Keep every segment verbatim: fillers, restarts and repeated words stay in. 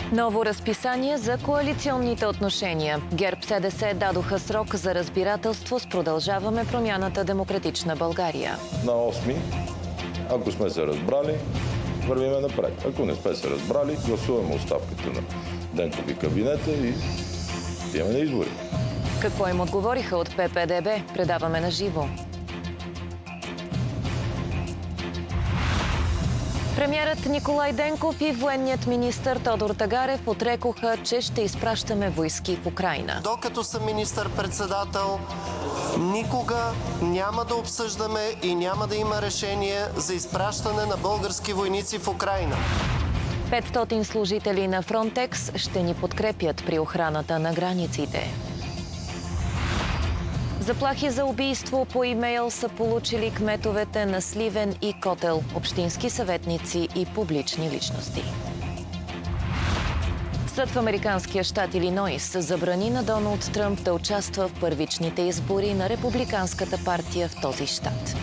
Ново разписание за коалиционните отношения. ГЕРБ-СДС дадоха срок за разбирателство с Продължаваме промяната Демократична България. На осми, ако сме се разбрали, вървиме напред. Ако не сме се разбрали, гласуваме оставката на Денков и кабинета и имаме на избори. Какво им отговориха от П П Д Б? Предаваме на живо. Премиерът Николай Денков и военният министър Тодор Тагарев отрекоха, че ще изпращаме войски в Украйна. Докато съм министър-председател, никога няма да обсъждаме и няма да има решение за изпращане на български войници в Украйна. петстотин служители на Фронтекс ще ни подкрепят при охраната на границите. Заплахи за убийство по имейл са получили кметовете на Сливен и Котел, общински съветници и публични личности. Съд в американския щат Илинойс забрани на Доналд Тръмп да участва в първичните избори на републиканската партия в този щат.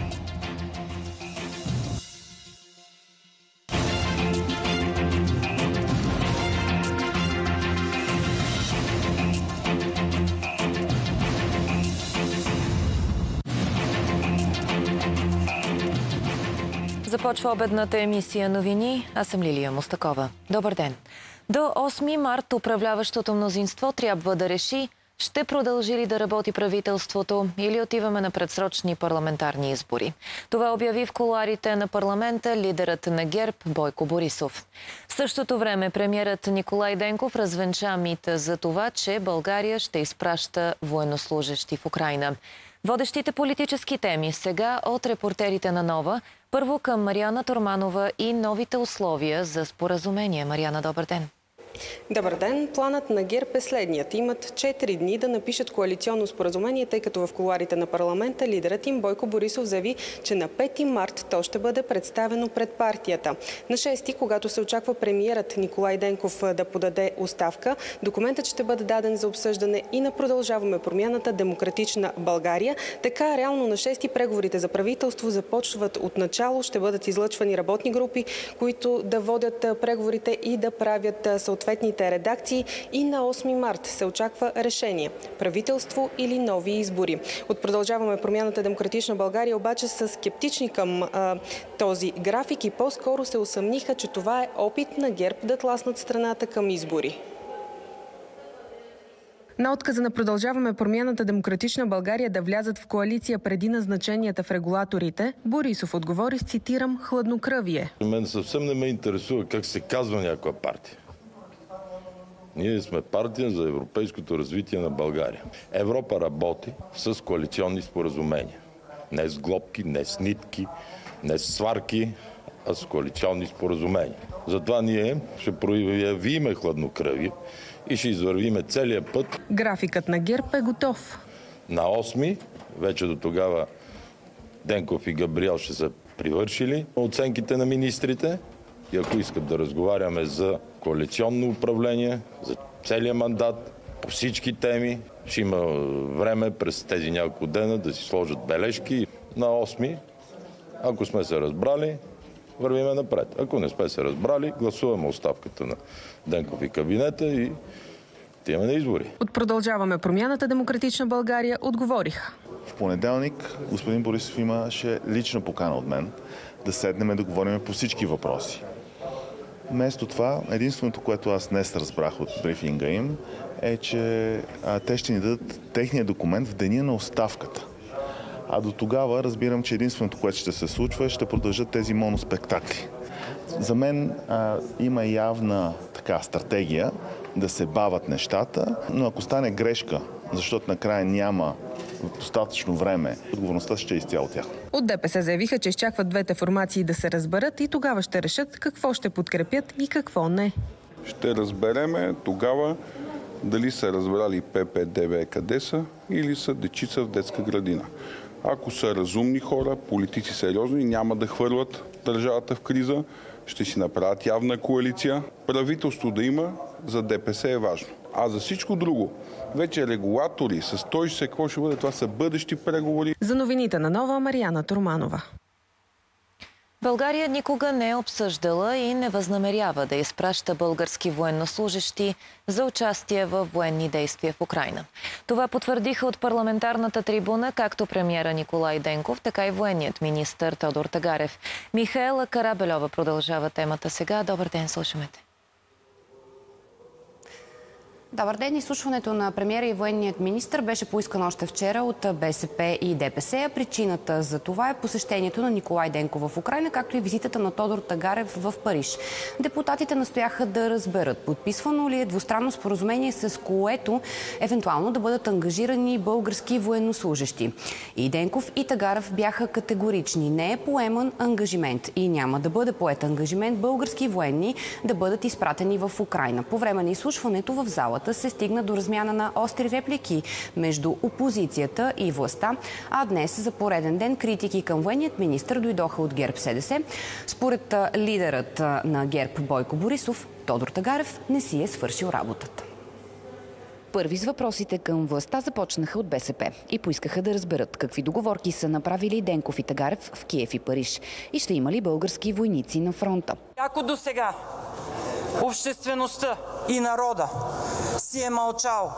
Започва обедната емисия новини. Аз съм Лилия Мустакова. Добър ден. До осми март управляващото мнозинство трябва да реши ще продължи ли да работи правителството или отиваме на предсрочни парламентарни избори. Това обяви в кулоарите на парламента лидерът на ГЕРБ Бойко Борисов. В същото време премиерът Николай Денков развенча мита за това, че България ще изпраща военнослужещи в Украйна. Водещите политически теми сега от репортерите на Нова. Първо към Мариана Торманова и новите условия за споразумение. Мариана, добър ден. Добър ден. Планът на ГЕРБ е следният. Имат четири дни да напишат коалиционно споразумение, тъй като в кулоарите на парламента лидерът им Бойко Борисов заяви, че на пети март то ще бъде представено пред партията. На шести, когато се очаква премиерът Николай Денков да подаде оставка, документът ще бъде даден за обсъждане и на Продължаваме промяната Демократична България. Така реално на шести преговорите за правителство започват от начало. Ще бъдат излъчвани работни групи, които да водят преговорите и да правят съответните редакции, и на осми март се очаква решение – правителство или нови избори. От Продължаваме промяната Демократична България обаче са скептични към а, този график и по-скоро се усъмниха, че това е опит на ГЕРБ да тласнат страната към избори. На отказа на Продължаваме промяната Демократична България да влязат в коалиция преди назначенията в регулаторите, Борисов отговори с, цитирам, хладнокръвие. Мен съвсем не ме интересува как се казва някоя партия. Ние сме партия за европейското развитие на България. Европа работи с коалиционни споразумения. Не с глобки, не с нитки, не с сварки, а с коалиционни споразумения. Затова ние ще проявиме хладнокръвие и ще извървиме целия път. Графикът на ГЕРБ е готов. На осми, вече до тогава Денков и Габриел ще са привършили оценките на министрите. И ако искат да разговаряме за коалиционно управление, за целия мандат, по всички теми, ще има време през тези няколко дена да си сложат бележки. На осми, ако сме се разбрали, вървиме напред. Ако не сме се разбрали, гласуваме оставката на Денков и кабинета и отиваме на избори. От Продължаваме промяната Демократична България отговориха. В понеделник господин Борисов имаше лична покана от мен да седнем и да говорим по всички въпроси. Вместо това, единственото, което аз днес разбрах от брифинга им, е, че а, те ще ни дадат техния документ в деня на оставката. А до тогава разбирам, че единственото, което ще се случва, ще продължат тези моноспектакли. За мен а, има явна така стратегия да се бават нещата, но ако стане грешка, защото накрая няма достатъчно време, отговорността ще е изцяло тях. От Д П С заявиха, че изчакват двете формации да се разберат и тогава ще решат какво ще подкрепят и какво не. Ще разбереме тогава дали са разбрали П П Д Б къде са или са дечица в детска градина. Ако са разумни хора, политици сериозни, няма да хвърлят държавата в криза, ще си направят явна коалиция. Правителство да има за Д П С е важно. А за всичко друго, вече регулатори с той ще се какво ще бъде, това са бъдещи преговори. За новините на Нова, Мариана Торманова. България никога не е обсъждала и не възнамерява да изпраща български военнослужещи за участие в военни действия в Украйна. Това потвърдиха от парламентарната трибуна както премиера Николай Денков, така и военният министър Тодор Тагарев. Михаела Карабельова продължава темата сега. Добър ден, слушаме те. Добър ден. Изслушването на премиера и военният министър беше поискано още вчера от БСП и ДПС. Причината за това е посещението на Николай Денков в Украйна, както и визитата на Тодор Тагарев в Париж. Депутатите настояха да разберат подписвано ли е двустранно споразумение, с което евентуално да бъдат ангажирани български военнослужещи. И Денков, и Тагарев бяха категорични. Не е поеман ангажимент и няма да бъде поет ангажимент български военни да бъдат изпратени в Украйна. По време на изслушването в залата се стигна до размяна на остри реплики между опозицията и властта, а днес за пореден ден критики към военният министър дойдоха от ГЕРБ-СДС. Според лидерът на ГЕРБ Бойко Борисов, Тодор Тагарев не си е свършил работата. Първи с въпросите към властта започнаха от БСП и поискаха да разберат какви договорки са направили Денков и Тагарев в Киев и Париж и ще има ли български войници на фронта. Ако до сега обществеността и народа си е мълчал,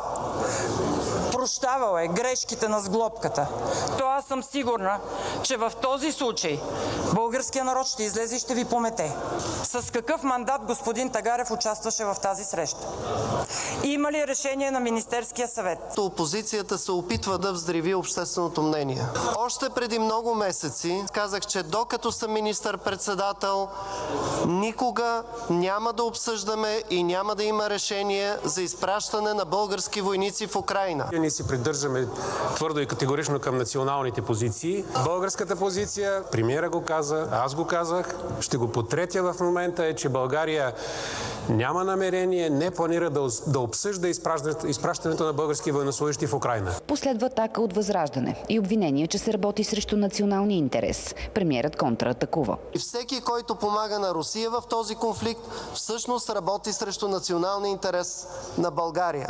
прощавал е грешките на сглобката, то аз съм сигурна, че в този случай българският народ ще излезе и ще ви помете. С какъв мандат господин Тагарев участваше в тази среща? Има ли решение на Министерския съвет? Опозицията се опитва да взриви общественото мнение. Още преди много месеци казах, че докато съм министър-председател, никога няма да обсъждаме и няма да има решение за изпращане на български войници в Украйна. Ние си придържаме твърдо и категорично към националните позиции. Българската позиция, премиера го каза, аз го казах, ще го потретя в момента, е, че България няма намерение, не планира да, да обсъжда изпращането на български военнослужещи в Украйна. Последва атака от Възраждане и обвинение, че се работи срещу националния интерес. Премиерът контратакува. И всеки, който помага на Русия в този конфликт, всъщност работи срещу националния интерес на България.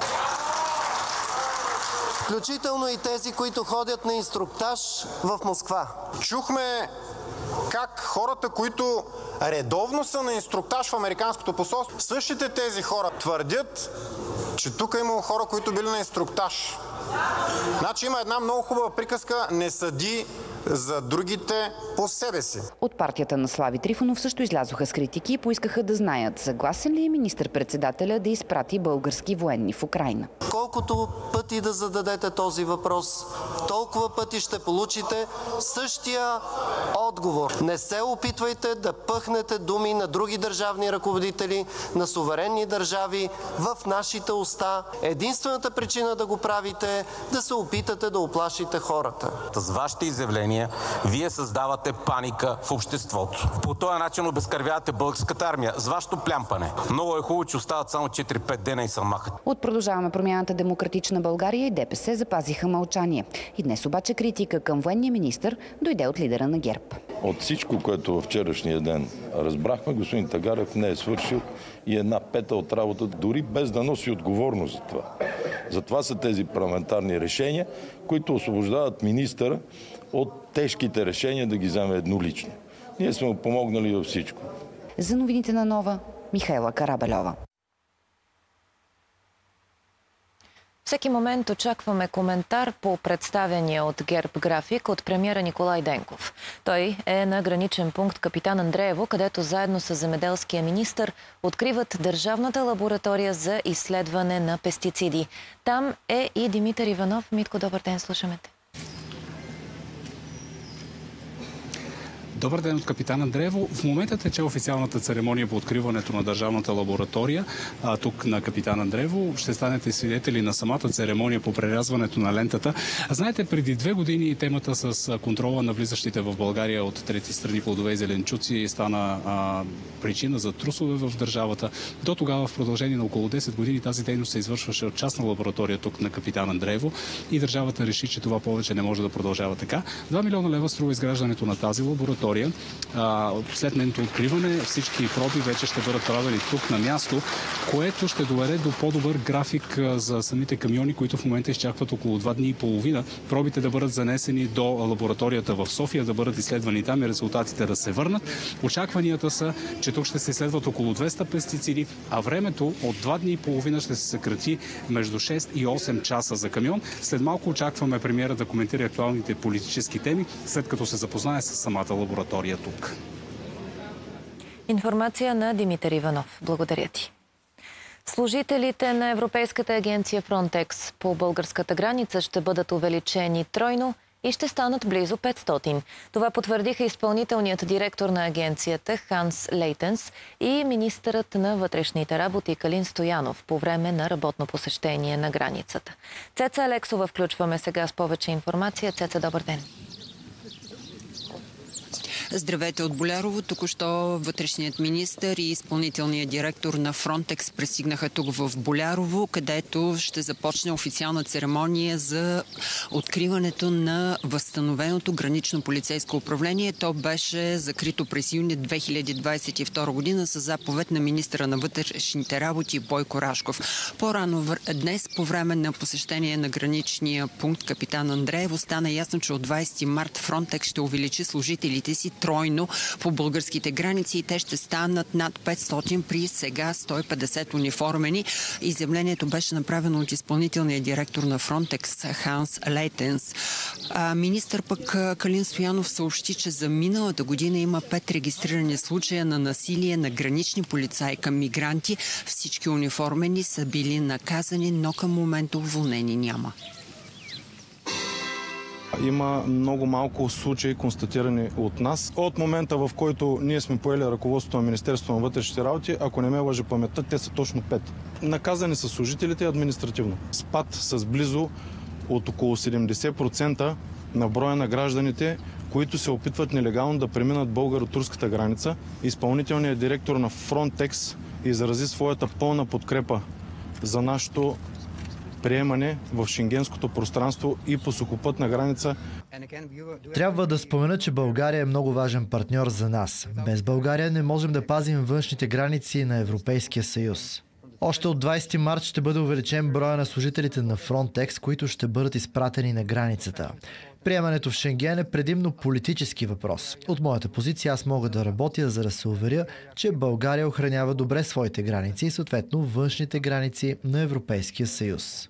Включително и тези, които ходят на инструктаж в Москва. Чухме как хората, които редовно са на инструктаж в Американското посолство, същите тези хора твърдят, че тук е имало хора, които били на инструктаж. Значи има една много хубава приказка: не съди за другите по себе си. От партията на Слави Трифонов също излязоха с критики и поискаха да знаят съгласен ли е министър-председателя да изпрати български военни в Украйна. Колкото пъти да зададете този въпрос, толкова пъти ще получите същия отговор. Не се опитвайте да пъхнете думи на други държавни ръководители, на суверенни държави в нашите уста. Единствената причина да го правите е да се опитате да уплашите хората. С вашите изявления вие създавате паника в обществото. По този начин обезкървявате българската армия с вашето плямпане. Много е хубаво, че остават само четири-пет дена и са махат. От Продължаваме промяната Демократична България и ДПС запазиха мълчание. И днес обаче критика към военния министър дойде от лидера на ГЕРБ. От всичко, което във вчерашния ден разбрахме, господин Тагарев не е свършил и една пета от работа, дори без да носи отговорност за това. Затова са тези парламентарни решения, които освобождават министъра от тежките решения да ги вземе еднолично. Ние сме му помогнали във всичко. За новините на Нова, Михаела Карабельова. Всеки момент очакваме коментар по представения от ГЕРБ график от премиера Николай Денков. Той е на граничен пункт Капитан Андреево, където заедно с земеделския министър откриват Държавната лаборатория за изследване на пестициди. Там е и Димитър Иванов. Митко, добър ден, слушаме те. Добър ден от Капитан Андреево. В момента тече официалната церемония по откриването на Държавната лаборатория. А, тук на Капитан Андреево ще станете свидетели на самата церемония по прерязването на лентата. А знаете, преди две години темата с контрола на влизащите в България от трети страни плодове и зеленчуци стана а, причина за трусове в държавата. До тогава, в продължение на около десет години, тази дейност се извършваше от частна лаборатория тук на Капитан Андреево и държавата реши, че това повече не може да продължава така. два милиона лева струва изграждането на тази лаборатория. лаборатория. След нейното откриване всички проби вече ще бъдат правени тук на място, което ще доведе до по-добър график за самите камиони, които в момента изчакват около два дни и половина. Пробите да бъдат занесени до лабораторията в София, да бъдат изследвани там и резултатите да се върнат. Очакванията са, че тук ще се изследват около двеста пестициди, а времето от два дни и половина ще се съкрати между шест и осем часа за камион. След малко очакваме премиера да коментира актуалните политически теми, след като се запознае с самата лаборатория тук. Информация на Димитър Иванов. Благодаря ти. Служителите на Европейската агенция Frontex по българската граница ще бъдат увеличени тройно и ще станат близо петстотин. Това потвърдиха изпълнителният директор на агенцията Ханс Лейтенс и министърът на вътрешните работи Калин Стоянов по време на работно посещение на границата. Цеца Алексова включваме сега с повече информация. Цеца, добър ден. Здравейте от Болярово. Току-що вътрешният министър и изпълнителният директор на Frontex пристигнаха тук в Болярово, където ще започне официална церемония за откриването на възстановеното гранично полицейско управление. То беше закрито през юни две хиляди двадесет и втора година с заповед на министъра на вътрешните работи Бойко Рашков. По-рано днес, по време на посещение на граничния пункт Капитан Андреево, стана ясно, че от двадесети март Frontex ще увеличи служителите си тройно по българските граници и те ще станат над петстотин при сега сто и петдесет униформени. Изявлението беше направено от изпълнителния директор на Frontex Ханс Лейтенс. А, министър пък Калин Стоянов съобщи, че за миналата година има пет регистрирани случая на насилие на гранични полицаи към мигранти. Всички униформени са били наказани, но към момента уволнени няма. Има много малко случаи, констатирани от нас. От момента, в който ние сме поели ръководството на Министерството на вътрешните работи, ако не ме лъже паметта, те са точно пет. Наказани са служителите административно. Спад с близо от около седемдесет процента на броя на гражданите, които се опитват нелегално да преминат българо-турската граница. Изпълнителният директор на Frontex изрази своята пълна подкрепа за нашето приемане в шенгенското пространство и по сухопътна граница. Трябва да спомена, че България е много важен партньор за нас. Без България не можем да пазим външните граници на Европейския съюз. Още от двадесети март ще бъде увеличен броя на служителите на Frontex, които ще бъдат изпратени на границата. Приемането в Шенген е предимно политически въпрос. От моята позиция аз мога да работя, за да се уверя, че България охранява добре своите граници и съответно външните граници на Европейския съюз.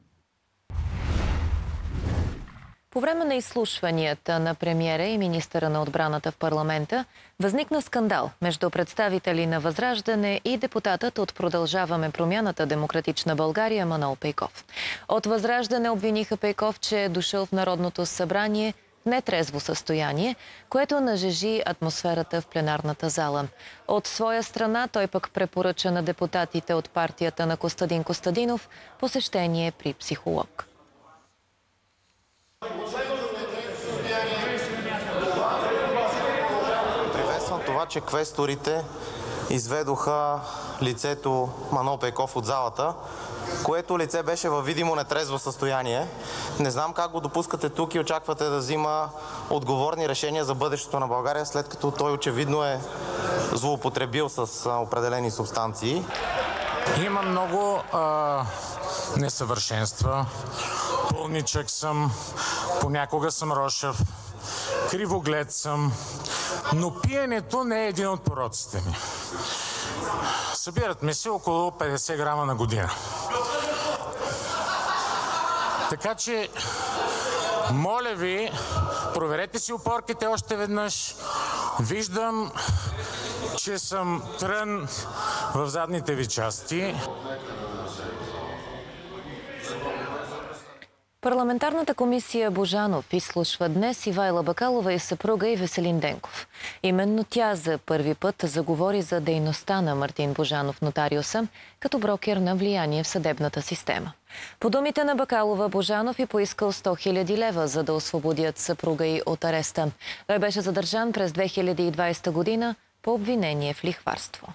По време на изслушванията на премиера и министъра на отбраната в парламента възникна скандал между представители на Възраждане и депутатът от Продължаваме промяната Демократична България Манол Пейков. От Възраждане обвиниха Пейков, че е дошъл в Народното събрание в нетрезво състояние, което нажежи атмосферата в пленарната зала. От своя страна той пък препоръча на депутатите от партията на Костадин Костадинов посещение при психолог. Приветствам това, че квесторите изведоха лицето Манол Пейков от залата, което лице беше във видимо нетрезво състояние. Не знам как го допускате тук и очаквате да взима отговорни решения за бъдещето на България, след като той очевидно е злоупотребил с определени субстанции. Има много а, несъвършенства. Пълничък съм, понякога съм рошав, кривоглед съм, но пиенето не е един от пороците ми. Събират ми се около петдесет грама на година. Така че, моля ви, проверете си опорките още веднъж. Виждам, че съм трън в задните ви части. Парламентарната комисия Божанов изслушва днес Ивайла Бакалова и съпруга и Веселин Денков. Именно тя за първи път заговори за дейността на Мартин Божанов нотариуса като брокер на влияние в съдебната система. По думите на Бакалова, Божанов и поискал сто хиляди лева, за да освободят съпруга й от ареста. Той беше задържан през две хиляди и двадесета година по обвинение в лихварство.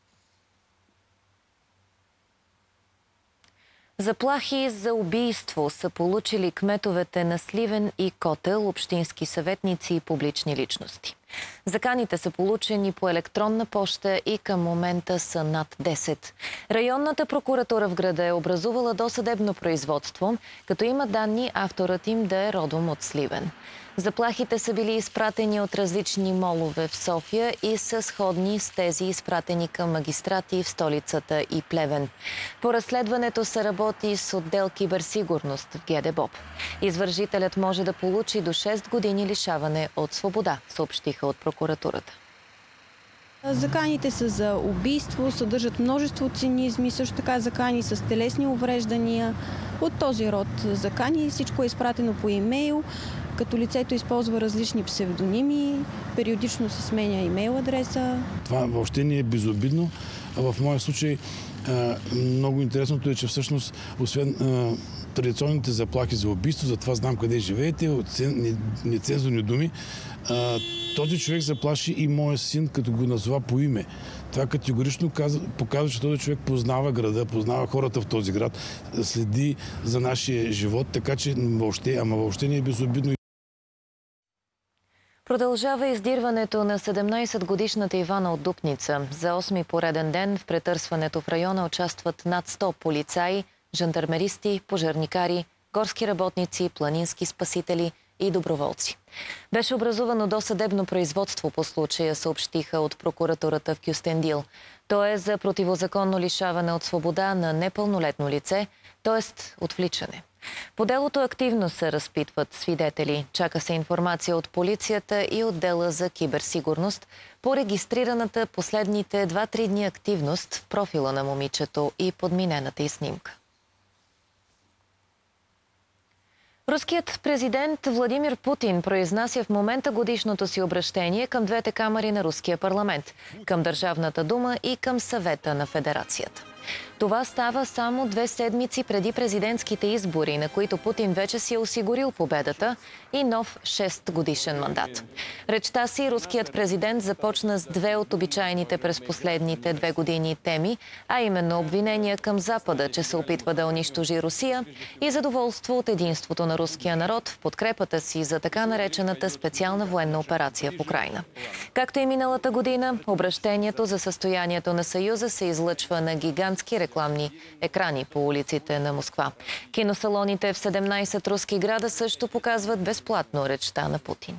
Заплахи за убийство са получили кметовете на Сливен и Котел, общински съветници и публични личности. Заканите са получени по електронна поща и към момента са над десет. Районната прокуратура в града е образувала досъдебно производство, като има данни авторът им да е родом от Сливен. Заплахите са били изпратени от различни молове в София и са сходни с тези изпратени към магистрати в столицата и Плевен. По разследването се работи с отдел киберсигурност в ГДБОП. Извършителят може да получи до шест години лишаване от свобода, съобщиха от прокуратурата. Заканите са за убийство, съдържат множество цинизми, също така закани с телесни увреждания. От този род закани всичко е изпратено по имейл, като лицето използва различни псевдоними, периодично се сменя имейл адреса. Това въобще не е безобидно. В моя случай много интересното е, че всъщност, освен традиционните заплахи за убийство, за това знам къде живеете, нецензурни думи, този човек заплаши и моя син, като го назова по име. Това категорично показва, че този човек познава града, познава хората в този град, следи за нашия живот, така че въобще, ама въобще не е безобидно. Продължава издирването на седемнайсетгодишната Ивана от Дупница. За осми пореден ден в претърсването в района участват над сто полицаи, жандармеристи, пожарникари, горски работници, планински спасители и доброволци. Беше образувано досъдебно производство по случая, съобщиха от прокуратурата в Кюстендил. То е за противозаконно лишаване от свобода на непълнолетно лице, т.е. отвличане. По делото активно се разпитват свидетели. Чака се информация от полицията и отдела за киберсигурност по регистрираната последните два-три дни активност в профила на момичето и подминената й снимка. Руският президент Владимир Путин произнася в момента годишното си обръщение към двете камари на руския парламент, към Държавната дума и към Съвета на Федерацията. Това става само две седмици преди президентските избори, на които Путин вече си е осигурил победата и нов шестгодишен мандат. Речта си руският президент започна с две от обичайните през последните две години теми, а именно обвинения към Запада, че се опитва да унищожи Русия, и задоволство от единството на руския народ в подкрепата си за така наречената специална военна операция в Украйна. Както и миналата година, обращението за състоянието на Съюза се излъчва на гигантски рекламни екрани по улиците на Москва. Киносалоните в седемнайсет руски града също показват безплатно речта на Путин.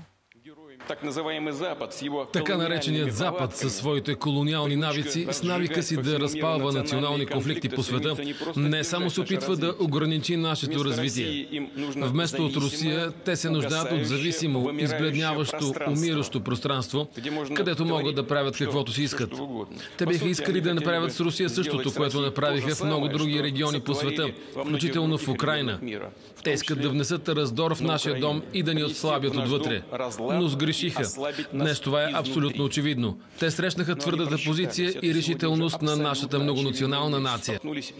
Така нареченият Запад със своите колониални навици, с навика си да разпалва национални конфликти по света, не само се опитва да ограничи нашето развитие. Вместо от Русия, те се нуждаят от зависимо, избледняващо, умиращо пространство, където могат да правят каквото си искат. Те биха искали да направят с Русия същото, което направиха в много други региони по света, включително в Украйна. Те искат да внесат раздор в нашия дом и да ни отслабят отвътре. Но сгрешиха. Днес това е абсолютно очевидно. Те срещнаха твърдата позиция и решителност на нашата многонационална нация.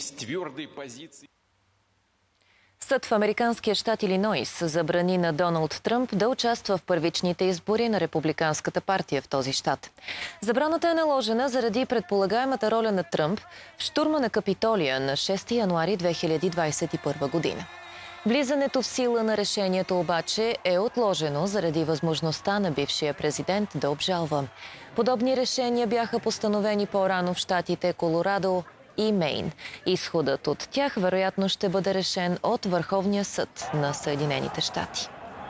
Съд в американския щат Илинойс забрани на Доналд Тръмп да участва в първичните избори на републиканската партия в този щат. Забраната е наложена заради предполагаемата роля на Тръмп в щурма на Капитолия на шести януари две хиляди двадесет и първа година. Влизането в сила на решението обаче е отложено заради възможността на бившия президент да обжалва. Подобни решения бяха постановени по-рано в щатите Колорадо и Мейн. Изходът от тях вероятно ще бъде решен от Върховния съд на Съединените щати.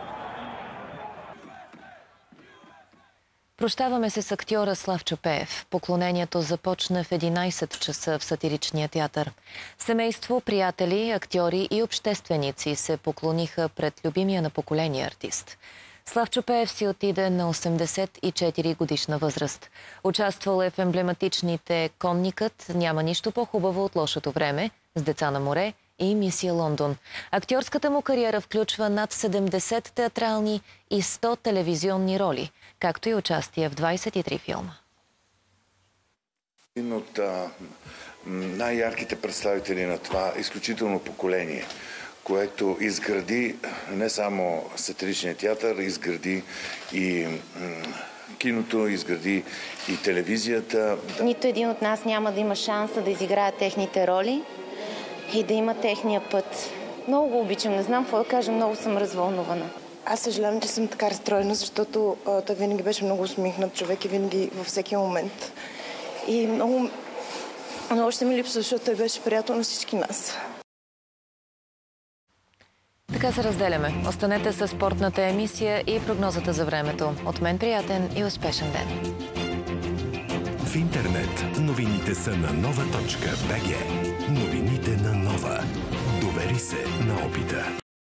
Прощаваме се с актьора Славчо Пеев. Поклонението започна в единайсет часа в сатиричния театър. Семейство, приятели, актьори и общественици се поклониха пред любимия на поколение артист. Славчо Пеев си отиде на осемдесет и четири годишна възраст. Участвал е в емблематичните "Конникът", "Няма нищо по-хубаво от лошото време", "С деца на море" и "Мисия Лондон". Актьорската му кариера включва над седемдесет театрални и сто телевизионни роли, както и участие в двадесет и три филма. Един от най-ярките представители на това изключително поколение, което изгради не само сатиричния театър, изгради и киното, изгради и телевизията. Нито един от нас няма да има шанса да изиграе техните роли и да има техния път. Много го обичам, не знам какво да кажа, много съм развълнувана. Аз съжалявам, че съм така разстроена, защото а, той винаги беше много усмихнат човек и винаги във всеки момент. И много, много ще ми липсва, защото той беше приятел на всички нас. Така се разделяме. Останете с спортната емисия и прогнозата за времето. От мен приятен и успешен ден. В интернет новините са на нова точка бг. Новините на Нова. Довери се на опита.